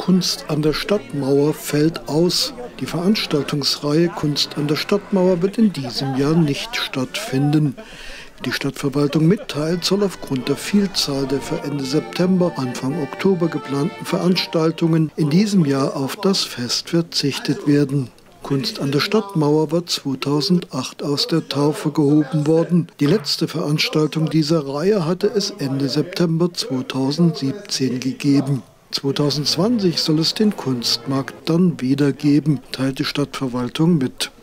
Kunst an der Stadtmauer fällt aus. Die Veranstaltungsreihe Kunst an der Stadtmauer wird in diesem Jahr nicht stattfinden. Wie die Stadtverwaltung mitteilt, soll aufgrund der Vielzahl der für Ende September, Anfang Oktober geplanten Veranstaltungen in diesem Jahr auf das Fest verzichtet werden. Kunst an der Stadtmauer war 2008 aus der Taufe gehoben worden. Die letzte Veranstaltung dieser Reihe hatte es Ende September 2017 gegeben. 2020 soll es den Kunstmarkt dann wieder geben, teilt die Stadtverwaltung mit.